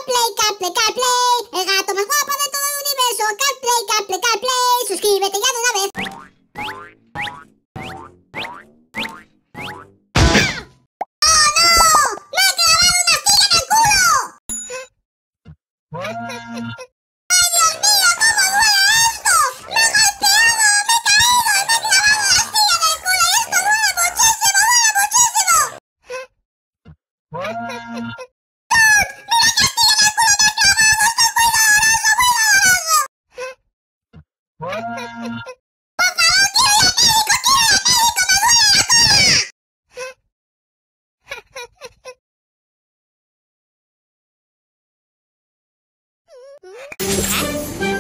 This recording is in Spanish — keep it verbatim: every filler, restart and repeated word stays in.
CatPlay, CatPlay, CatPlay, el gato más guapo de todo el universo. CatPlay, CatPlay, CatPlay, suscríbete ya de una vez. ¡Oh no! ¡Me ha clavado una astilla en el culo! ¡Ay, Dios mío! ¿Cómo duele esto? ¡Me he golpeado! ¡Me he caído! ¡Y me he clavado la astilla en el culo! ¡Y esto duele muchísimo! ¡Duele muchísimo! ¿Eh?